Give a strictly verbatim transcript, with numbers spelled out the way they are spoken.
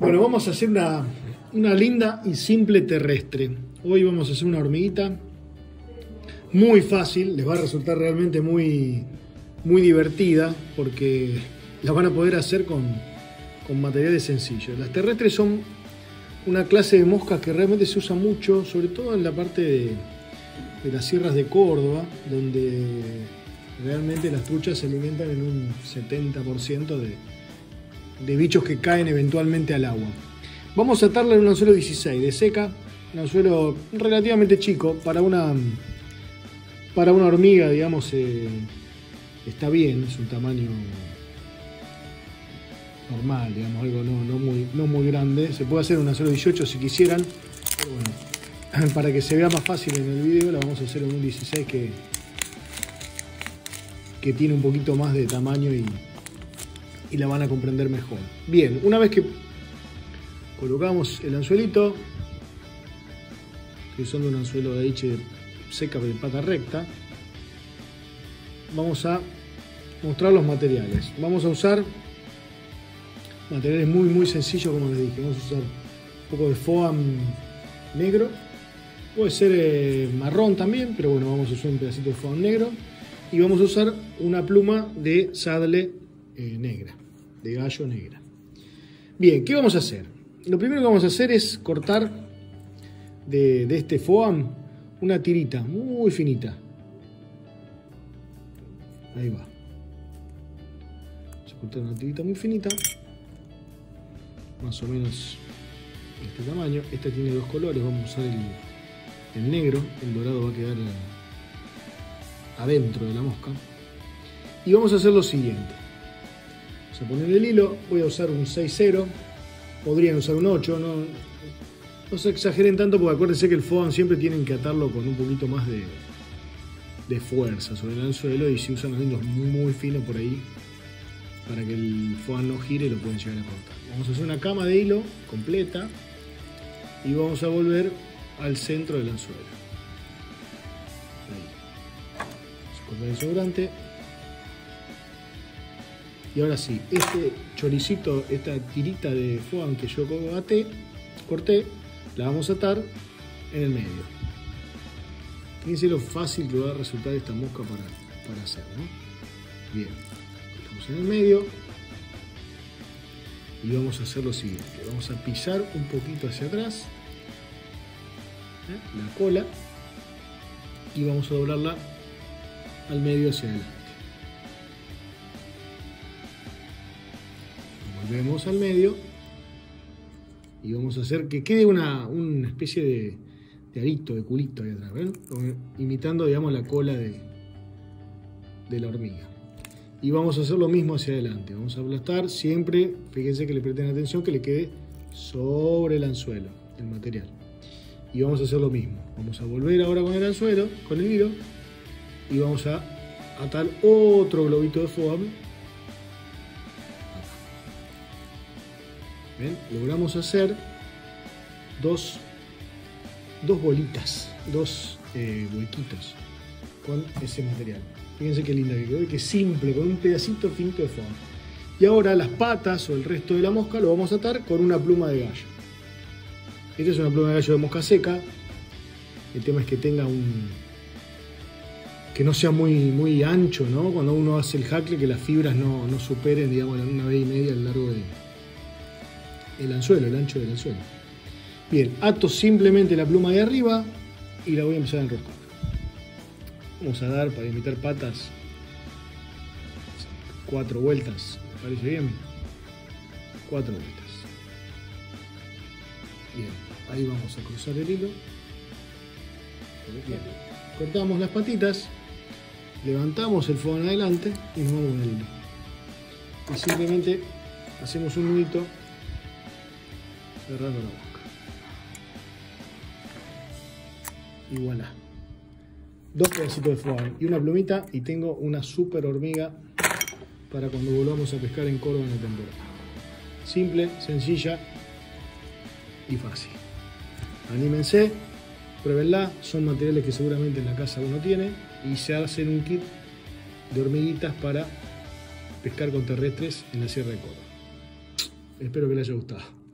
Bueno, vamos a hacer una, una linda y simple terrestre. Hoy vamos a hacer una hormiguita muy fácil, les va a resultar realmente muy, muy divertida porque la van a poder hacer con, con materiales sencillos. Las terrestres son una clase de moscas que realmente se usa mucho, sobre todo en la parte de, de las sierras de Córdoba, donde realmente las truchas se alimentan en un setenta por ciento de, de bichos que caen eventualmente al agua. Vamos a atarla en un anzuelo dieciséis de seca, un anzuelo relativamente chico para una, para una hormiga, digamos, eh, está bien, es un tamaño normal, digamos, algo no, no, muy, no muy grande. Se puede hacer un anzuelo dieciocho si quisieran, pero bueno, para que se vea más fácil en el video la vamos a hacer en un dieciséis que, que tiene un poquito más de tamaño y, y la van a comprender mejor. Bien, una vez que colocamos el anzuelito, estoy usando un anzuelo de H seca de pata recta, vamos a mostrar los materiales. Vamos a usar materiales muy muy sencillos, como les dije. Vamos a usar un poco de foam negro, puede ser eh, marrón también, pero bueno, vamos a usar un pedacito de foam negro y vamos a usar una pluma de sable eh, negra, de gallo negra. Bien, ¿qué vamos a hacer? Lo primero que vamos a hacer es cortar de, de este foam una tirita muy finita. Ahí va. Vamos a cortar una tirita muy finita, más o menos de este tamaño. Esta tiene dos colores, vamos a usar el, el negro, el dorado va a quedar adentro de la mosca. Y vamos a hacer lo siguiente. Vamos a poner el hilo, voy a usar un seis cero, podrían usar un ocho, no, no se exageren tanto porque acuérdense que el foam siempre tienen que atarlo con un poquito más de, de fuerza sobre el anzuelo, y si usan los hilos muy, muy finos por ahí para que el foam no gire lo pueden llegar a cortar. Vamos a hacer una cama de hilo completa y vamos a volver al centro del anzuelo. Ahí. Vamos a cortar el sobrante. Y ahora sí, este choricito, esta tirita de foam que yo até, corté, la vamos a atar en el medio. Fíjense lo fácil que va a resultar esta mosca para, para hacer, ¿no? Bien, estamos en el medio y vamos a hacer lo siguiente. Vamos a pisar un poquito hacia atrás, ¿eh? la cola, y vamos a doblarla al medio hacia adelante. Volvemos al medio y vamos a hacer que quede una, una especie de, de arito, de culito ahí atrás, ¿ven? Imitando, digamos, la cola de, de la hormiga. Y vamos a hacer lo mismo hacia adelante. Vamos a aplastar siempre, fíjense que le presten atención, que le quede sobre el anzuelo el material. Y vamos a hacer lo mismo. Vamos a volver ahora con el anzuelo, con el hilo, y vamos a atar otro globito de foam. ¿Ven? Logramos hacer dos, dos bolitas, dos eh, huequitos con ese material. Fíjense qué linda que quedó y qué simple, con un pedacito finito de foam. Y ahora las patas o el resto de la mosca lo vamos a atar con una pluma de gallo. Esta es una pluma de gallo de mosca seca. El tema es que tenga un... que no sea muy, muy ancho, ¿no? Cuando uno hace el hackle, que las fibras no, no superen, digamos, una vez y media al largo de el anzuelo, el ancho del anzuelo. Bien, ato simplemente la pluma de arriba y la voy a empezar a enroscar. Vamos a dar, para imitar patas, cuatro vueltas. ¿Me parece bien? Cuatro vueltas. Bien, ahí vamos a cruzar el hilo. Bien. Cortamos las patitas, levantamos el foam adelante y nos vamos con el hilo. Y simplemente hacemos un nudito cerrando la boca. Y voilà. Dos pedacitos de foam y una plumita y tengo una super hormiga para cuando volvamos a pescar en Córdoba en la temporada. Simple, sencilla y fácil. Anímense, pruébenla. Son materiales que seguramente en la casa uno tiene y se hacen un kit de hormiguitas para pescar con terrestres en la Sierra de Córdoba. Espero que les haya gustado.